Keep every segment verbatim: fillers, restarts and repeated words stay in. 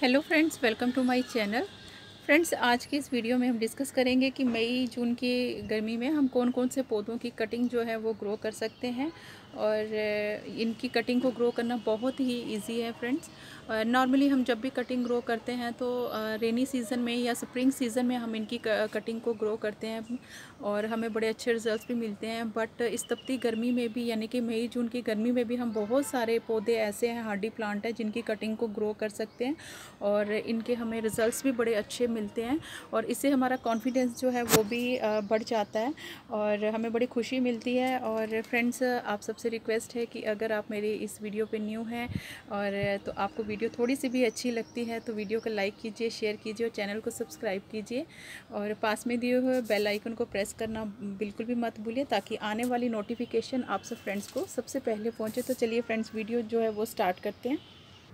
Hello friends, welcome to my channel. Friends, आज की इस वीडियो में हम डिस्कस करेंगे कि मई जून की गर्मी में हम कौन कौन से पौधों की कटिंग जो है वो ग्रो कर सकते हैं। और इनकी कटिंग को ग्रो करना बहुत ही इजी है फ्रेंड्स। नॉर्मली हम जब भी कटिंग ग्रो करते हैं तो रेनी सीज़न में या स्प्रिंग सीज़न में हम इनकी कटिंग को ग्रो करते हैं और हमें बड़े अच्छे रिजल्ट्स भी मिलते हैं। बट इस तपती गर्मी में भी, यानी कि मई जून की गर्मी में भी, हम बहुत सारे पौधे ऐसे हैं, हार्डी प्लांट है, जिनकी कटिंग को ग्रो कर सकते हैं और इनके हमें रिज़ल्ट्स भी बड़े अच्छे मिलते हैं और इससे हमारा कॉन्फिडेंस जो है वो भी बढ़ जाता है और हमें बड़ी खुशी मिलती है। और फ्रेंड्स, आप सबसे रिक्वेस्ट है कि अगर आप मेरी इस वीडियो पे न्यू हैं और तो आपको वीडियो थोड़ी सी भी अच्छी लगती है तो वीडियो को लाइक कीजिए, शेयर कीजिए और चैनल को सब्सक्राइब कीजिए और पास में दिए हुए बेल आइकन को प्रेस करना बिल्कुल भी मत भूलिए ताकि आने वाली नोटिफिकेशन आप सब फ्रेंड्स को सबसे पहले पहुँचे। तो चलिए फ्रेंड्स, वीडियो जो है वो स्टार्ट करते हैं।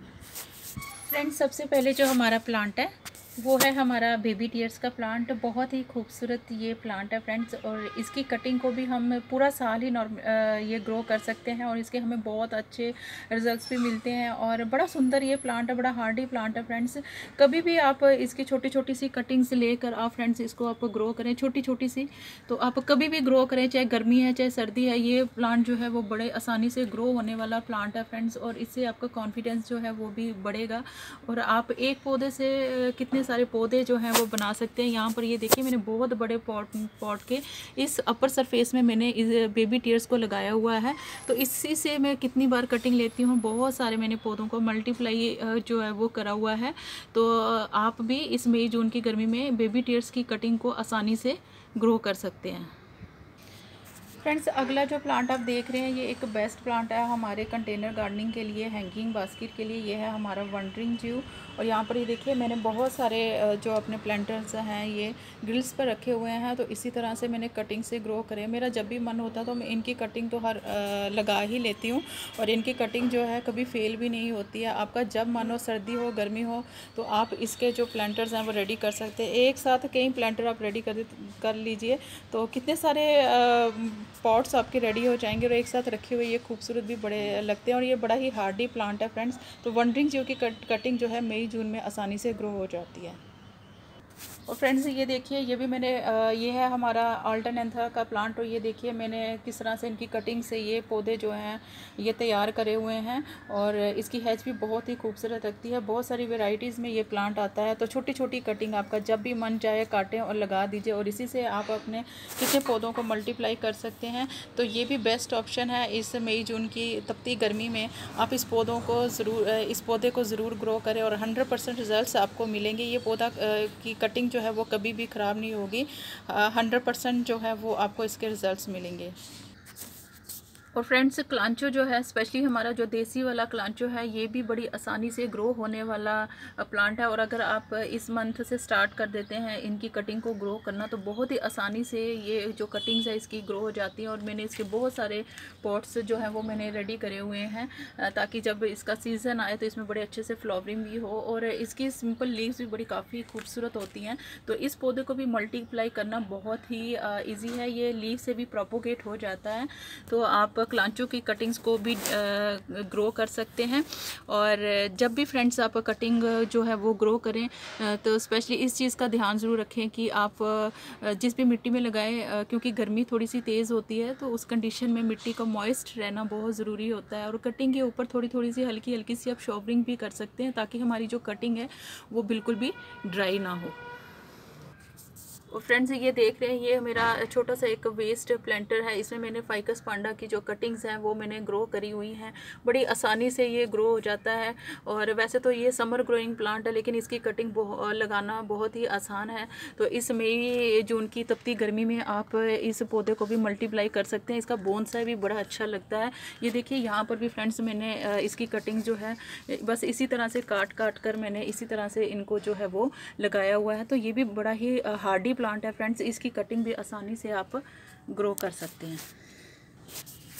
फ्रेंड्स, सबसे पहले जो हमारा प्लांट है वो है हमारा बेबी टीयर्स का प्लांट। बहुत ही खूबसूरत ये प्लांट है फ्रेंड्स और इसकी कटिंग को भी हम पूरा साल ही नॉर्म ये ग्रो कर सकते हैं और इसके हमें बहुत अच्छे रिजल्ट्स भी मिलते हैं और बड़ा सुंदर ये प्लांट है, बड़ा हार्डी प्लांट है फ्रेंड्स। कभी भी आप इसकी छोटी छोटी सी कटिंग्स लेकर आप फ्रेंड्स इसको आप ग्रो करें, छोटी छोटी सी, तो आप कभी भी ग्रो करें, चाहे गर्मी है चाहे सर्दी है, ये प्लांट जो है वो बड़े आसानी से ग्रो होने वाला प्लांट है फ्रेंड्स और इससे आपका कॉन्फिडेंस जो है वो भी बढ़ेगा और आप एक पौधे से कितने सारे पौधे जो हैं वो बना सकते हैं। यहाँ पर ये देखिए, मैंने बहुत बड़े पॉट पॉट के इस अपर सरफेस में मैंने इस बेबी टीयर्स को लगाया हुआ है। तो इसी से मैं कितनी बार कटिंग लेती हूँ, बहुत सारे मैंने पौधों को मल्टीप्लाई जो है वो करा हुआ है। तो आप भी इस मई जून की गर्मी में बेबी टीयर्स की कटिंग को आसानी से ग्रो कर सकते हैं। फ्रेंड्स, अगला जो प्लांट आप देख रहे हैं ये एक बेस्ट प्लांट है हमारे कंटेनर गार्डनिंग के लिए, हैंगिंग बास्केट के लिए। ये है हमारा वंडरिंग ज्यू और यहाँ पर ये देखिए, मैंने बहुत सारे जो अपने प्लांटर्स हैं ये ग्रिल्स पर रखे हुए हैं। तो इसी तरह से मैंने कटिंग से ग्रो करे। मेरा जब भी मन होता तो मैं इनकी कटिंग तो हर लगा ही लेती हूँ और इनकी कटिंग जो है कभी फेल भी नहीं होती है। आपका जब मन हो, सर्दी हो, गर्मी हो, तो आप इसके जो प्लांटर्स हैं वो रेडी कर सकते हैं। एक साथ कई प्लांटर आप रेडी कर कर लीजिए तो कितने सारे पॉट्स आपके रेडी हो जाएंगे और एक साथ रखे हुए ये खूबसूरत भी बड़े लगते हैं और ये बड़ा ही हार्डी प्लांट है फ्रेंड्स। तो वंडरिंग ज्यू की कट, कटिंग जो है मई जून में आसानी से ग्रो हो जाती है। और फ्रेंड्स, ये देखिए, ये भी मैंने ये है हमारा अल्टरनेंथा का प्लांट और ये देखिए मैंने किस तरह से इनकी कटिंग से ये पौधे जो हैं ये तैयार करे हुए हैं और इसकी हैच भी बहुत ही खूबसूरत लगती है। बहुत सारी वेराइटीज़ में ये प्लांट आता है। तो छोटी छोटी कटिंग आपका जब भी मन चाहे काटें और लगा दीजिए और इसी से आप अपने कितने पौधों को मल्टीप्लाई कर सकते हैं। तो ये भी बेस्ट ऑप्शन है इस मई जून की तपती गर्मी में। आप इस पौधों को ज़रूर इस पौधे को ज़रूर ग्रो करें और हंड्रेड परसेंट रिजल्ट आपको मिलेंगे। ये पौधा की कटिंग जो है वो कभी भी ख़राब नहीं होगी। हंड्रेड परसेंट जो है वो आपको इसके रिजल्ट्स मिलेंगे। और फ्रेंड्स, क्लांचो जो है, स्पेशली हमारा जो देसी वाला क्लांचो है, ये भी बड़ी आसानी से ग्रो होने वाला प्लांट है और अगर आप इस मंथ से स्टार्ट कर देते हैं इनकी कटिंग को ग्रो करना तो बहुत ही आसानी से ये जो कटिंग्स है इसकी ग्रो हो जाती है। और मैंने इसके बहुत सारे पॉट्स जो हैं वो मैंने रेडी करे हुए हैं ताकि जब इसका सीज़न आए तो इसमें बड़े अच्छे से फ्लावरिंग भी हो और इसकी सिंपल लीव्स भी बड़ी काफ़ी खूबसूरत होती हैं। तो इस पौधे को भी मल्टीप्लाई करना बहुत ही ईजी है, ये लीव से भी प्रोपोगेट हो जाता है। तो आप क्लांचो की कटिंग्स को भी ग्रो कर सकते हैं। और जब भी फ्रेंड्स आप कटिंग जो है वो ग्रो करें तो स्पेशली इस चीज़ का ध्यान ज़रूर रखें कि आप जिस भी मिट्टी में लगाएं, क्योंकि गर्मी थोड़ी सी तेज़ होती है तो उस कंडीशन में मिट्टी का मॉइस्ट रहना बहुत ज़रूरी होता है। और कटिंग के ऊपर थोड़ी थोड़ी सी हल्की हल्की सी आप शॉवरिंग भी कर सकते हैं ताकि हमारी जो कटिंग है वो बिल्कुल भी ड्राई ना हो। और फ्रेंड्स, ये देख रहे हैं ये मेरा छोटा सा एक वेस्ट प्लांटर है। इसमें मैंने फाइकस पांडा की जो कटिंग्स हैं वो मैंने ग्रो करी हुई हैं। बड़ी आसानी से ये ग्रो हो जाता है और वैसे तो ये समर ग्रोइंग प्लांट है लेकिन इसकी कटिंग लगाना बहुत ही आसान है। तो इस मई जून की तपती गर्मी में आप इस पौधे को भी मल्टीप्लाई कर सकते हैं। इसका बोनसाई भी बड़ा अच्छा लगता है। ये देखिए, यहाँ पर भी फ्रेंड्स मैंने इसकी कटिंग जो है बस इसी तरह से काट काट कर मैंने इसी तरह से इनको जो है वो लगाया हुआ है। तो ये भी बड़ा ही हार्डी प्लांट है फ्रेंड्स, इसकी कटिंग भी आसानी से आप ग्रो कर सकते हैं।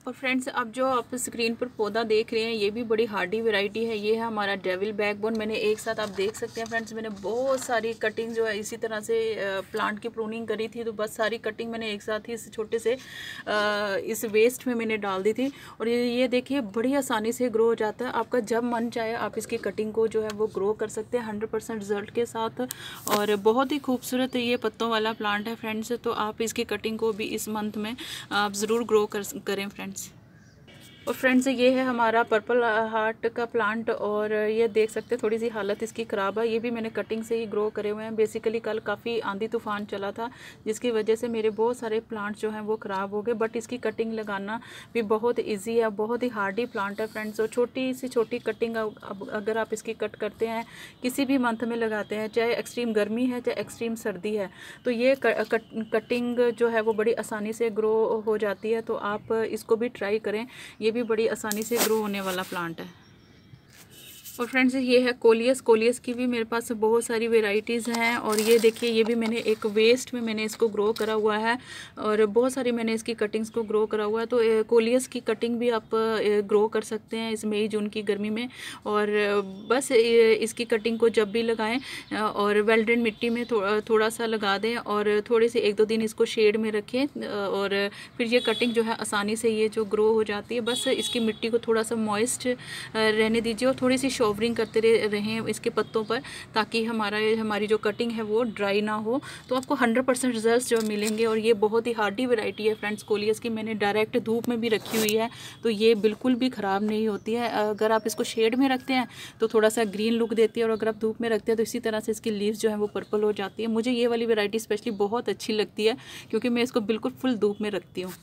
और फ्रेंड्स अब जो आप स्क्रीन पर पौधा देख रहे हैं ये भी बड़ी हार्डी वैरायटी है। ये है हमारा डेविल बैकबोन। मैंने एक साथ आप देख सकते हैं फ्रेंड्स, मैंने बहुत सारी कटिंग जो है इसी तरह से प्लांट की प्रूनिंग करी थी, तो बस सारी कटिंग मैंने एक साथ ही इस छोटे से इस वेस्ट में मैंने डाल दी थी। और ये ये देखिए बड़ी आसानी से ग्रो हो जाता है। आपका जब मन चाहे आप इसकी कटिंग को जो है वो ग्रो कर सकते हैं हंड्रेड परसेंट रिजल्ट के साथ। और बहुत ही खूबसूरत ये पत्तों वाला प्लांट है फ्रेंड्स, तो आप इसकी कटिंग को भी इस मंथ में आप ज़रूर ग्रो कर करें फ्रेंड्स। और फ्रेंड्स ये है हमारा पर्पल हार्ट का प्लांट, और ये देख सकते हैं थोड़ी सी हालत इसकी ख़राब है। ये भी मैंने कटिंग से ही ग्रो करे हुए हैं। बेसिकली कल काफ़ी आंधी तूफान चला था जिसकी वजह से मेरे बहुत सारे प्लांट जो हैं वो ख़राब हो गए, बट इसकी कटिंग लगाना भी बहुत इजी है, बहुत ही हार्डी प्लांट है फ्रेंड्स। और छोटी सी छोटी कटिंग अगर आप इसकी कट करते हैं किसी भी मंथ में लगाते हैं, चाहे एक्सट्रीम गर्मी है चाहे एक्सट्रीम सर्दी है, तो ये कटिंग जो है वो बड़ी आसानी से ग्रो हो जाती है। तो आप इसको भी ट्राई करें, ये भी बड़ी आसानी से ग्रो होने वाला प्लांट है। और फ्रेंड्स ये है कोलियस। कोलियस की भी मेरे पास बहुत सारी वेराइटीज़ हैं, और ये देखिए ये भी मैंने एक वेस्ट में मैंने इसको ग्रो करा हुआ है, और बहुत सारी मैंने इसकी कटिंग्स को ग्रो करा हुआ है। तो कोलियस की कटिंग भी आप ग्रो कर सकते हैं इस मई जून की गर्मी में। और बस इसकी कटिंग को जब भी लगाएं और वेल ड्रेन मिट्टी में थो, थोड़ा सा लगा दें, और थोड़े से एक दो दिन इसको शेड में रखें, और फिर ये कटिंग जो है आसानी से ये जो ग्रो हो जाती है। बस इसकी मिट्टी को थोड़ा सा मॉइस्ट रहने दीजिए, और थोड़ी सी कवरिंग करते रहें इसके पत्तों पर, ताकि हमारा हमारी जो कटिंग है वो ड्राई ना हो। तो आपको हंड्रेड परसेंट रिजल्ट जो मिलेंगे। और ये बहुत ही हार्डी वैरायटी है फ्रेंड्स कोलियस की। मैंने डायरेक्ट धूप में भी रखी हुई है, तो ये बिल्कुल भी ख़राब नहीं होती है। अगर आप इसको शेड में रखते हैं तो थोड़ा सा ग्रीन लुक देती है, और अगर आप धूप में रखते हैं तो इसी तरह से इसकी लीव्स जो है वो पर्पल हो जाती है। मुझे ये वाली वैरायटी स्पेशली बहुत अच्छी लगती है क्योंकि मैं इसको बिल्कुल फुल धूप में रखती हूँ।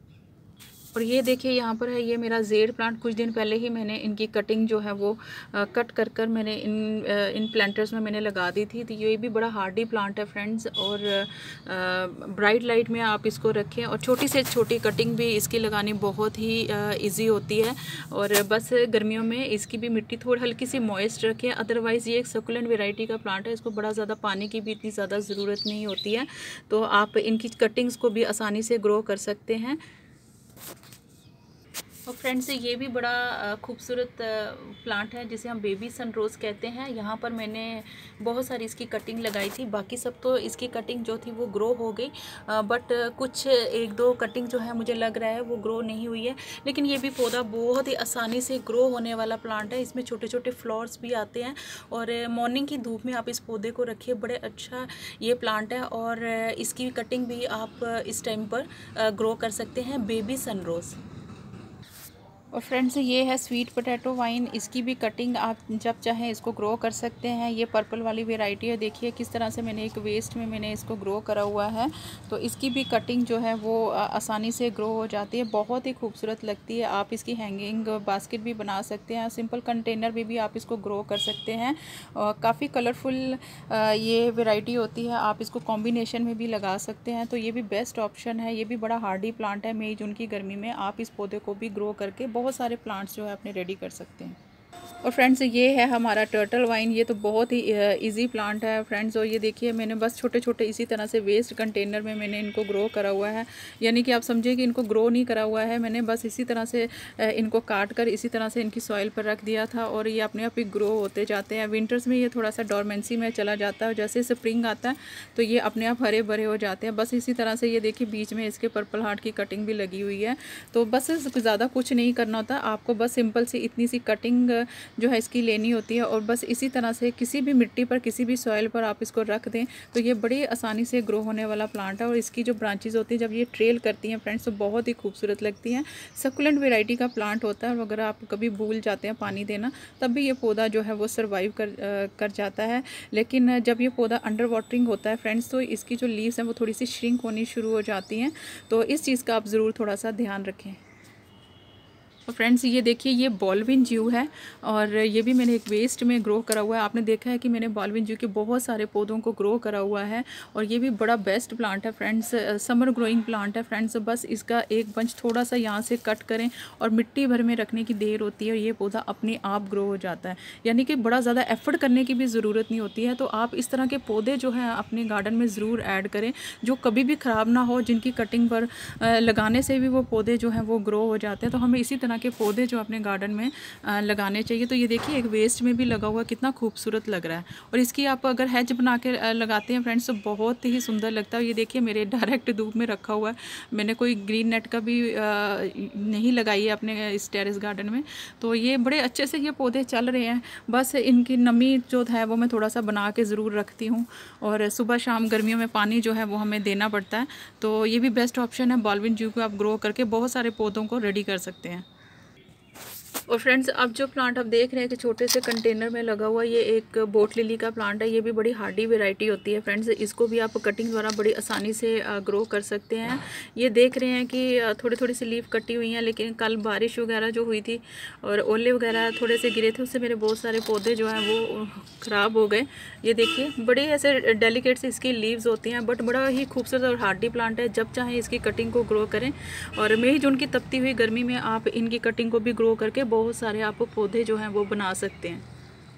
और ये देखिए यहाँ पर है ये मेरा जेड प्लांट। कुछ दिन पहले ही मैंने इनकी कटिंग जो है वो आ, कट कर कर मैंने इन आ, इन प्लांटर्स में मैंने लगा दी थी। तो ये भी बड़ा हार्डी प्लांट है फ्रेंड्स, और ब्राइट लाइट में आप इसको रखें। और छोटी से छोटी कटिंग भी इसकी लगानी बहुत ही इजी होती है। और बस गर्मियों में इसकी भी मिट्टी थोड़ी हल्की सी मॉइस्ट रखें। अदरवाइज़ ये एक सकुलेंट वेराइटी का प्लांट है, इसको बड़ा ज़्यादा पानी की भी इतनी ज़्यादा ज़रूरत नहीं होती है। तो आप इनकी कटिंग्स को भी आसानी से ग्रो कर सकते हैं। और फ्रेंड्स ये भी बड़ा खूबसूरत प्लांट है जिसे हम बेबी सनरोज कहते हैं। यहाँ पर मैंने बहुत सारी इसकी कटिंग लगाई थी, बाकी सब तो इसकी कटिंग जो थी वो ग्रो हो गई, बट कुछ एक दो कटिंग जो है मुझे लग रहा है वो ग्रो नहीं हुई है। लेकिन ये भी पौधा बहुत ही आसानी से ग्रो होने वाला प्लांट है। इसमें छोटे छोटे फ्लावर्स भी आते हैं, और मॉर्निंग की धूप में आप इस पौधे को रखिए, बड़े अच्छा ये प्लांट है। और इसकी कटिंग भी आप इस टाइम पर ग्रो कर सकते हैं, बेबी सनरोज। और फ्रेंड्स ये है स्वीट पोटैटो वाइन। इसकी भी कटिंग आप जब चाहें इसको ग्रो कर सकते हैं। ये पर्पल वाली वेराइटी है। देखिए किस तरह से मैंने एक वेस्ट में मैंने इसको ग्रो करा हुआ है, तो इसकी भी कटिंग जो है वो आसानी से ग्रो हो जाती है, बहुत ही खूबसूरत लगती है। आप इसकी हैंगिंग बास्केट भी बना सकते हैं, सिंपल कंटेनर में भी आप इसको ग्रो कर सकते हैं। और काफ़ी कलरफुल ये वेराइटी होती है, आप इसको कॉम्बिनेशन में भी लगा सकते हैं। तो ये भी बेस्ट ऑप्शन है। ये भी बड़ा हार्डी प्लांट है। मई जून की गर्मी में आप इस पौधे को भी ग्रो करके बहुत सारे प्लांट्स जो है अपने रेडी कर सकते हैं। और फ्रेंड्स ये है हमारा टर्टल वाइन। ये तो बहुत ही इजी प्लांट है फ्रेंड्स। और ये देखिए मैंने बस छोटे छोटे इसी तरह से वेस्ट कंटेनर में मैंने इनको ग्रो करा हुआ है, यानी कि आप समझिए कि इनको ग्रो नहीं करा हुआ है मैंने, बस इसी तरह से इनको काट कर इसी तरह से इनकी सॉइल पर रख दिया था, और ये अपने आप ही ग्रो होते जाते हैं। विंटर्स में ये थोड़ा सा डोरमेंसी में चला जाता है, जैसे स्प्रिंग आता है तो ये अपने आप हरे भरे हो जाते हैं। बस इसी तरह से ये देखिए बीच में इसके पर्पल हार्ट की कटिंग भी लगी हुई है। तो बस ज़्यादा कुछ नहीं करना होता आपको, बस सिंपल सी इतनी सी कटिंग जो है इसकी लेनी होती है, और बस इसी तरह से किसी भी मिट्टी पर किसी भी सॉइल पर आप इसको रख दें तो ये बड़ी आसानी से ग्रो होने वाला प्लांट है। और इसकी जो ब्रांचेस होती हैं जब ये ट्रेल करती हैं फ्रेंड्स तो बहुत ही खूबसूरत लगती हैं। सकुलेंट वैरायटी का प्लांट होता है, और अगर आप कभी भूल जाते हैं पानी देना तब भी ये पौधा जो है वो सर्वाइव कर कर जाता है। लेकिन जब ये पौधा अंडर वाटरिंग होता है फ्रेंड्स तो इसकी जो लीव्स हैं वो थोड़ी सी श्रिंक होनी शुरू हो जाती हैं। तो इस चीज़ का आप ज़रूर थोड़ा सा ध्यान रखें। और फ्रेंड्स ये देखिए, ये बॉलविन ज्यू है और ये भी मैंने एक वेस्ट में ग्रो करा हुआ है। आपने देखा है कि मैंने बॉलविन ज्यू के बहुत सारे पौधों को ग्रो करा हुआ है और ये भी बड़ा बेस्ट प्लांट है फ्रेंड्स, समर ग्रोइंग प्लांट है फ्रेंड्स। बस इसका एक बंच थोड़ा सा यहाँ से कट करें और मिट्टी भर में रखने की देर होती है और ये पौधा अपने आप ग्रो हो जाता है, यानी कि बड़ा ज़्यादा एफर्ट करने की भी ज़रूरत नहीं होती है। तो आप इस तरह के पौधे जो हैं अपने गार्डन में ज़रूर ऐड करें, जो कभी भी ख़राब ना हो, जिनकी कटिंग पर लगाने से भी वो पौधे जो हैं वो ग्रो हो जाते हैं। तो हमें इसी तरह के पौधे जो अपने गार्डन में लगाने चाहिए। तो ये देखिए, एक वेस्ट में भी लगा हुआ, कितना खूबसूरत लग रहा है। और इसकी आप अगर हैज बना के लगाते हैं फ्रेंड्स तो बहुत ही सुंदर लगता है। ये देखिए, मेरे डायरेक्ट धूप में रखा हुआ है, मैंने कोई ग्रीन नेट का भी नहीं लगाई है अपने इस टेरेस गार्डन में। तो ये बड़े अच्छे से ये पौधे चल रहे हैं। बस इनकी नमी जो है वो मैं थोड़ा सा बना के ज़रूर रखती हूँ और सुबह शाम गर्मियों में पानी जो है वो हमें देना पड़ता है। तो ये भी बेस्ट ऑप्शन है, बॉलविन ज्यू को आप ग्रो करके बहुत सारे पौधों को रेडी कर सकते हैं। और फ्रेंड्स, अब जो प्लांट आप देख रहे हैं कि छोटे से कंटेनर में लगा हुआ, ये एक बोट लिली का प्लांट है। ये भी बड़ी हार्डी वैरायटी होती है फ्रेंड्स, इसको भी आप कटिंग द्वारा बड़ी आसानी से ग्रो कर सकते हैं। ये देख रहे हैं कि थोड़ी थोड़ी सी लीफ कटी हुई हैं, लेकिन कल बारिश वगैरह जो हुई थी और ओले वगैरह थोड़े से गिरे थे, उससे मेरे बहुत सारे पौधे जो हैं वो ख़राब हो गए। ये देखिए, बड़े ऐसे डेलिकेट से इसकी लीव्स होती हैं, बट बड़ा ही खूबसूरत और हार्डी प्लांट है। जब चाहें इसकी कटिंग को ग्रो करें और मई जून की तपती हुई गर्मी में आप इनकी कटिंग को भी ग्रो करके बहुत सारे आप पौधे जो हैं वो बना सकते हैं।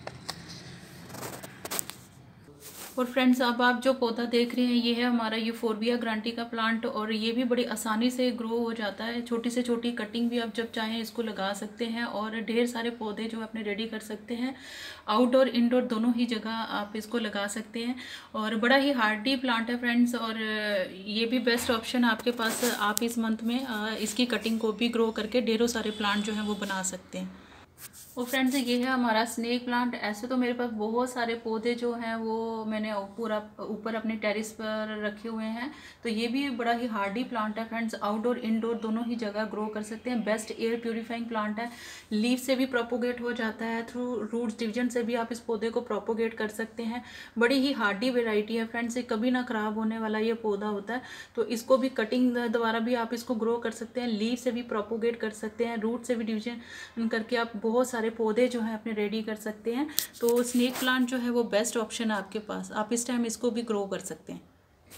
और फ्रेंड्स, अब आप जो पौधा देख रहे हैं ये है हमारा यूफोरबिया ग्रांटी का प्लांट और ये भी बड़ी आसानी से ग्रो हो जाता है। छोटी से छोटी कटिंग भी आप जब चाहें इसको लगा सकते हैं और ढेर सारे पौधे जो अपने रेडी कर सकते हैं। आउटडोर इंडोर दोनों ही जगह आप इसको लगा सकते हैं और बड़ा ही हार्डी प्लांट है फ्रेंड्स। और ये भी बेस्ट ऑप्शन है आपके पास, आप इस मंथ में इसकी कटिंग को भी ग्रो करके ढेरों सारे प्लांट जो हैं वो बना सकते हैं। और फ्रेंड्स, ये है हमारा स्नेक प्लांट। ऐसे तो मेरे पास बहुत सारे पौधे जो हैं वो मैंने पूरा ऊपर अपने टेरिस पर रखे हुए हैं। तो ये भी बड़ा ही हार्डी प्लांट है फ्रेंड्स, आउटडोर इंडोर दोनों ही जगह ग्रो कर सकते हैं। बेस्ट एयर प्यूरिफाइंग प्लांट है, लीफ से भी प्रोपोगेट हो जाता है, थ्रू रूट्स डिवीजन से भी आप इस पौधे को प्रोपोगेट कर सकते हैं। बड़ी ही हार्डी वेराइटी है फ्रेंड्स, ये कभी ना ख़राब होने वाला ये पौधा होता है। तो इसको भी कटिंग द्वारा भी आप इसको ग्रो कर सकते हैं, लीफ से भी प्रोपोगेट कर सकते हैं, रूट से भी डिवीजन करके आप बहुत सारे पौधे जो हैं अपने रेडी कर सकते हैं। तो स्नेक प्लांट जो है वो बेस्ट ऑप्शन है आपके पास, आप इस टाइम इसको भी ग्रो कर सकते हैं।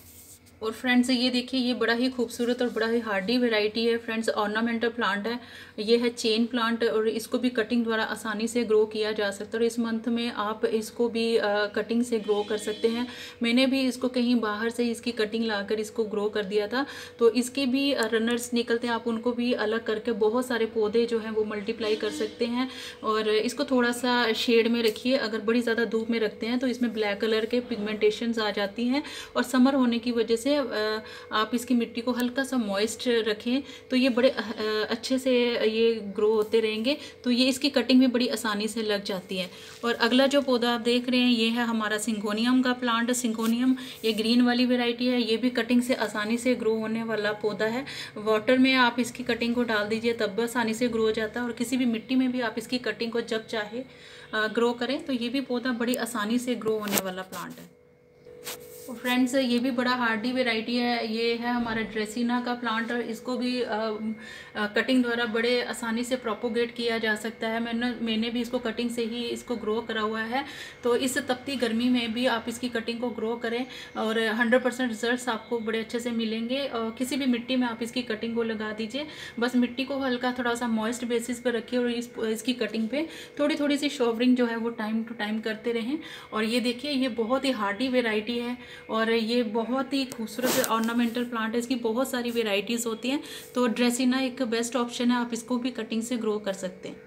और फ्रेंड्स, ये देखिए, ये बड़ा ही खूबसूरत और बड़ा ही हार्डी वैरायटी है फ्रेंड्स, ऑर्नामेंटल प्लांट है। ये है चेन प्लांट और इसको भी कटिंग द्वारा आसानी से ग्रो किया जा सकता है और इस मंथ में आप इसको भी आ, कटिंग से ग्रो कर सकते हैं। मैंने भी इसको कहीं बाहर से इसकी कटिंग लाकर इसको ग्रो कर दिया था, तो इसके भी रनर्स निकलते हैं, आप उनको भी अलग करके बहुत सारे पौधे जो हैं वो मल्टीप्लाई कर सकते हैं। और इसको थोड़ा सा शेड में रखिए, अगर बड़ी ज़्यादा धूप में रखते हैं तो इसमें ब्लैक कलर के पिगमेंटेशंस आ जाती हैं और समर होने की वजह से आप इसकी मिट्टी को हल्का सा मॉइस्ट रखें तो ये बड़े अच्छे से ये ग्रो होते रहेंगे। तो ये इसकी कटिंग भी बड़ी आसानी से लग जाती है। और अगला जो पौधा आप देख रहे हैं ये है हमारा सिंगोनियम का प्लांट। सिंगोनियम ये ग्रीन वाली वैरायटी है, ये भी कटिंग से आसानी से ग्रो होने वाला पौधा है। वाटर में आप इसकी कटिंग को डाल दीजिए तब आसानी से ग्रो हो जाता है और किसी भी मिट्टी में भी आप इसकी कटिंग को जब चाहे ग्रो करें। तो ये भी पौधा बड़ी आसानी से ग्रो होने वाला प्लांट है। फ्रेंड्स, ये भी बड़ा हार्डी वैरायटी है, ये है हमारा ड्रेसिना का प्लांट और इसको भी आ, आ, कटिंग द्वारा बड़े आसानी से प्रोपोगेट किया जा सकता है। मैंने मैंने भी इसको कटिंग से ही इसको ग्रो करा हुआ है। तो इस तपती गर्मी में भी आप इसकी कटिंग को ग्रो करें और हंड्रेड परसेंट रिजल्ट आपको बड़े अच्छे से मिलेंगे। और किसी भी मिट्टी में आप इसकी कटिंग को लगा दीजिए, बस मिट्टी को हल्का थोड़ा सा मॉइस्ट बेसिस पर रखिए और इस इसकी कटिंग पे थोड़ी थोड़ी सी शॉवरिंग जो है वो टाइम टू टाइम करते रहें। और ये देखिए, ये बहुत ही हार्डी वेराइटी है और ये बहुत ही खूबसूरत ऑर्नामेंटल प्लांट है, इसकी बहुत सारी वेराइटीज़ होती हैं। तो ड्रेसिना एक बेस्ट ऑप्शन है, आप इसको भी कटिंग से ग्रो कर सकते हैं।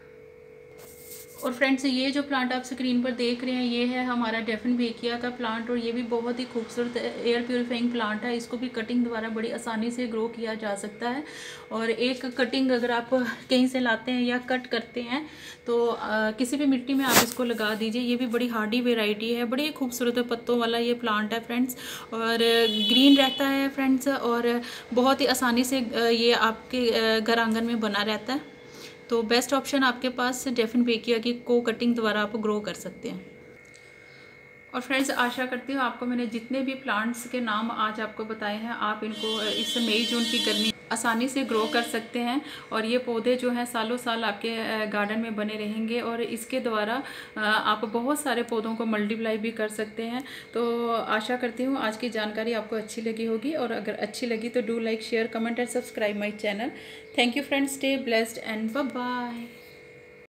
और फ्रेंड्स, ये जो प्लांट आप स्क्रीन पर देख रहे हैं ये है हमारा डेफिनबेकिया का प्लांट और ये भी बहुत ही खूबसूरत एयर प्यूरिफाइंग प्लांट है। इसको भी कटिंग द्वारा बड़ी आसानी से ग्रो किया जा सकता है। और एक कटिंग अगर आप कहीं से लाते हैं या कट करते हैं तो आ, किसी भी मिट्टी में आप इसको लगा दीजिए। ये भी बड़ी हार्डी वेराइटी है, बड़ी खूबसूरत पत्तों वाला ये प्लांट है फ्रेंड्स और ग्रीन रहता है फ्रेंड्स और बहुत ही आसानी से ये आपके घर आंगन में बना रहता है। तो बेस्ट ऑप्शन आपके पास डेफिनबेकिया की को कटिंग द्वारा आप ग्रो कर सकते हैं। और फ्रेंड्स, आशा करती हूँ आपको मैंने जितने भी प्लांट्स के नाम आज आपको बताए हैं आप इनको इस मई जून की गर्मी आसानी से ग्रो कर सकते हैं और ये पौधे जो हैं सालों साल आपके गार्डन में बने रहेंगे और इसके द्वारा आप बहुत सारे पौधों को मल्टीप्लाई भी कर सकते हैं। तो आशा करती हूँ आज की जानकारी आपको अच्छी लगी होगी, और अगर अच्छी लगी तो do like, share, comment and subscribe my channel. Thank you friends, stay blessed and bye bye.